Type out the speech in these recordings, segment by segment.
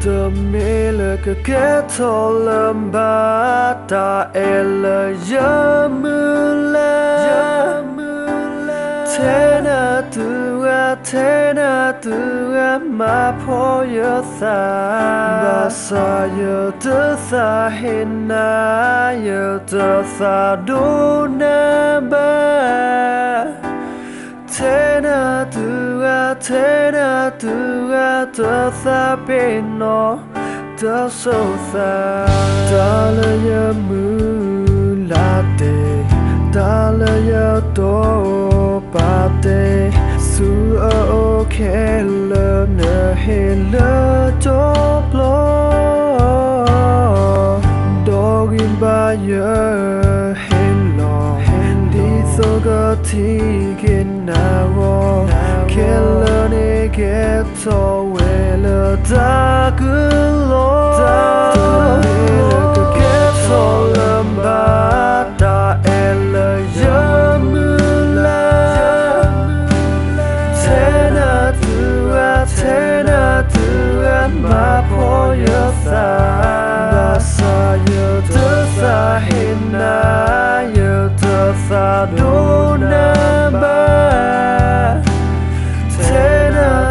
The mê cái kết thô lâm ba ta e lơ gió mưa la thế na tu ma po yo sa ba sa yo tu sa hin na yo tu sa do na ba thế na tu sa pe no ta so sa ta la ya mu la te ta la ya to pa te su o ke le ne he le to plo dogin ba ye hen lo di so ga ti kin na wo ke le ne ke to we le ta ku lo ke to lamba ta ele ya mu la ma po yo sa ba sa yo tu sa hin na yo tu sa do na ba te na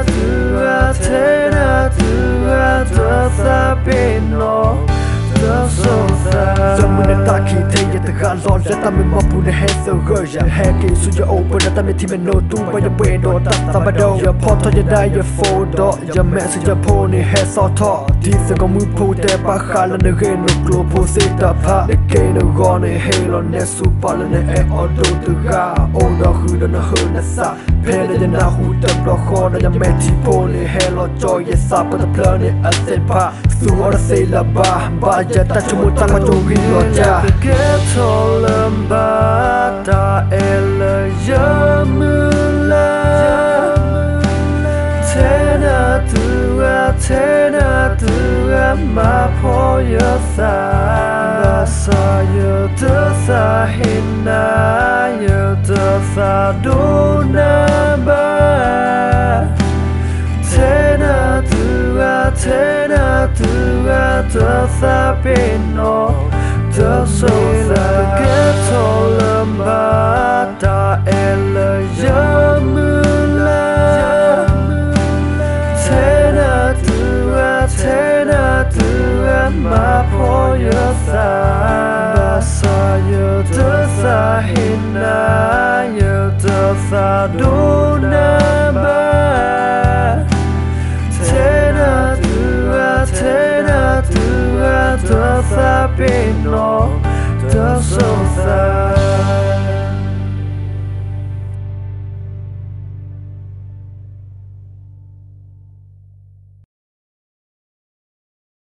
tu sa pe no ta so sa zamune ta ki te ye ta ga lo le ta me ma pu ne he so go ya he ki su ya open ta me ti me no tu ba ya pe do ta ba do ya po to ya da ya fo do ya me su ya po ni he so to di se go mu po te pa kha la ne ge no glo po se ta pha ne ke no go ne he lo ne su pa la ne e o do tu ga o do hu do na hu na sa pe ne na hu ta blo kho na ya me ti po ni he lo cho ye sa pa ta pla ne a se pa su ora se la ba ya ta chumu ta ma cho gi lo ja ke to lamba ta el ya mu la te na tu ma po yo sa ba sa yo tu sa hin na yo tu sa do na ba te na tu sa pe no ta so sa ke to lamba ta el ya mu la ma po yo sa ba sa yo tu sa hin na yo tu sa do na ba te na tu sa pe no ta so sa